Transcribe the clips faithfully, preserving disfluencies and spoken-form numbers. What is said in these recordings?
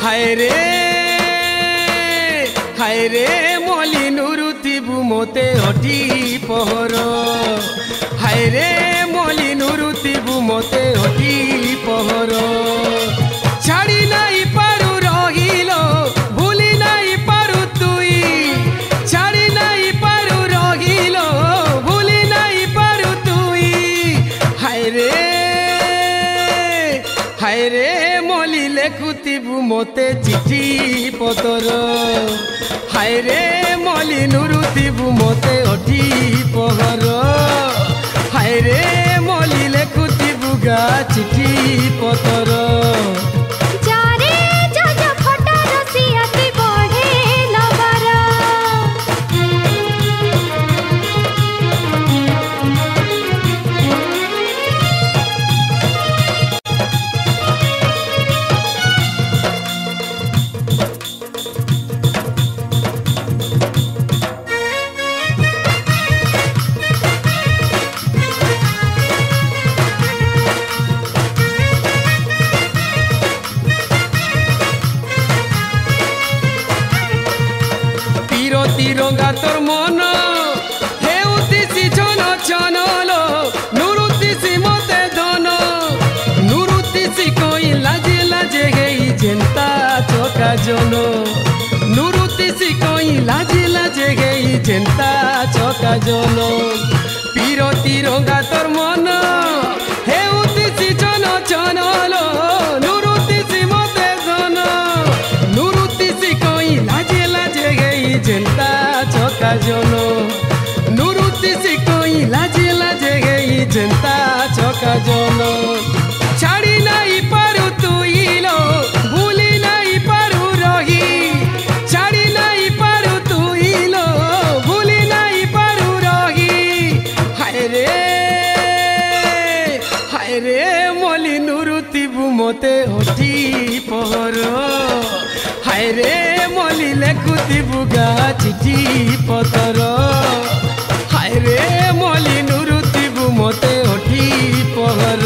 हाय रे हाय रे मली नुरुतिबु मोते हटी पहर हाय रे मली नुरुतिबु मोते हटी पहर छाड़ी नहीं पारु रहिलो भूली नहीं पारु तुई छाड़ी नहीं पारु रहिलो भूली नहीं पारु तुई हाय रे हाय रे मली लेखुतिबु मोते चिठी पतर हाय रे मली नुरुतिबु मोते हटी पहर हाय रे मली लेखुतिबु गा चिठी पतर तिरंगा तोर मन हेउतिसी छन छनलो नुरुतिसी मोते धन नुरुतिसी कोई लाजे लाजे गई जेंता चोका जनो नुरुतिसी कोई लाजे लाजे गई जेंता चोका जनो पीरो तिरंगा तोर मन हेउतिसी छन छनलो नुरुतिसी मोते धन नुरुतिसी कोई लाजे लाजे गई जेंता चोका जनो नुरुतिसी कोई लाजे लाजे गई जेंता चोका जनो छाड़ी नहीं पारु तुइलो भूली नहीं पारु रही छाड़ी नहीं पारु तुइलो भूली नहीं पारु रही हाय रे हाय रे मली नुरुतिबु मोते हटी पहर हाय रे मली लेखुतिबु गा चिठी पतर हाय रे मली नुरुतिबु मोते हटी पहर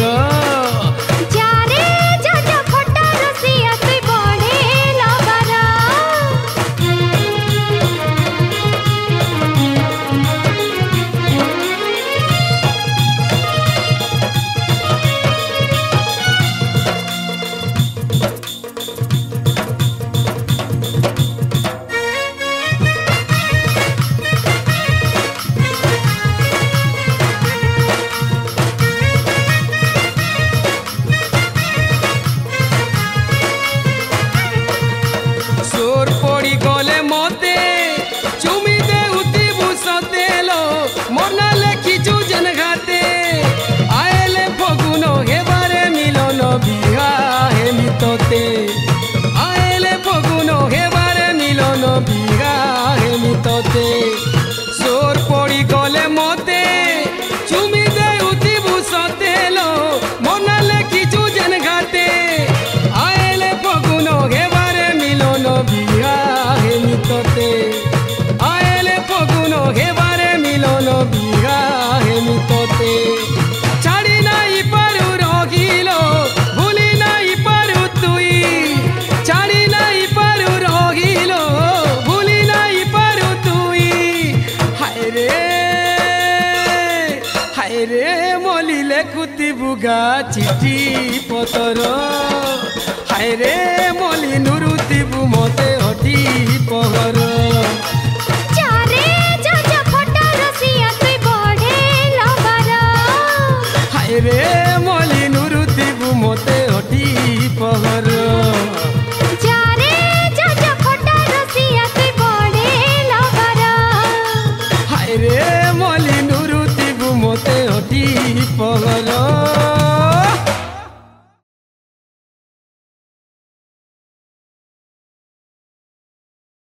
गले मोते चुमी दे उतिबु सतेलो मोरना लेखिचु जन घाते आएले फगुनो हेबारे मिलन बिहा हे मितते आएले फगुनो हेबारे मिलन बिहा हे मितते सोर पड़ी गले मोते चुमी दे उतिबु सतेलो मोरना लेखिचु जन घाते आएले फगुनो हेबारे मिलन बिहा मितते आएले फगुनो हेबारे मिलन बिहा हे मितते छाड़ी नहीं पारु रहिलो भूली नहीं पारु तुई छाड़ी नहीं पारु रहिलो भूली नहीं पारु तुई हाय रे हाय रे मली लेखुतिबु गा चिठी पतर हाय रे मली नुरुतिबु मोते हटी पहर हाय रे